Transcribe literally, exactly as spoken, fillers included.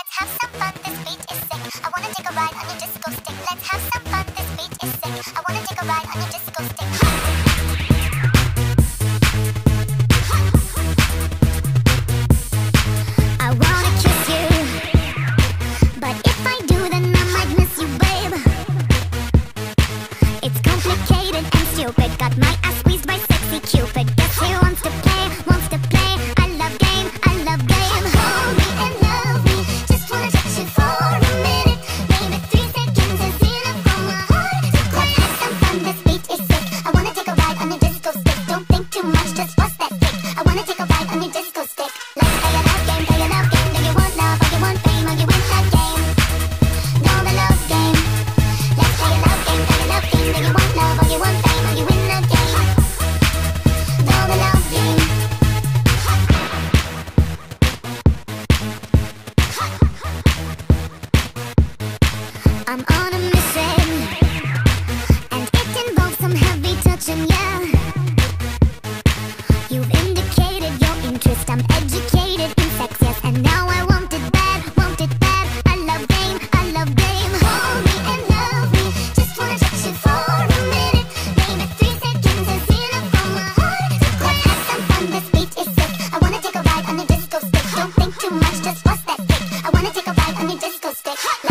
Let's have some fun, this beat is sick. I wanna take a ride on your disco stick. Let's have some fun, this beat is sick. I wanna take a ride on your disco stick. I wanna kiss you, but if I do, then I might miss you, babe. It's complicated and stupid. Got my ass squeezed by sexy Cupid. Guess who wants to play, wants to play. I love game, I love game. Hold me and love me, just wanna touch you for a minute. Maybe three seconds is enough for my heart to quit. Let's have some fun, this beat is sick. I wanna take a ride on your disco stick. Don't think too much, just bust that kick. I wanna take a ride on your disco stick. Let's play a love game, play a love game. Do you want love or you want fame or you win that game? No, the love game. Let's play a love game, play a love game. Do you want love or you want fame or you win that game? No, the love game. I'm on a mission, and it involves some heavy touching, yeah. You've indicated your interest, I'm educated in sex, yes. And now I want it bad, want it bad. I love game, I love game. Hold me and love me, just wanna touch you for a minute. Maybe three seconds is enough for my heart to quit. Have some fun, this beat is sick. I wanna take a ride on your disco stick. Don't think too much, just bust that kick. I wanna take a ride on your disco stick.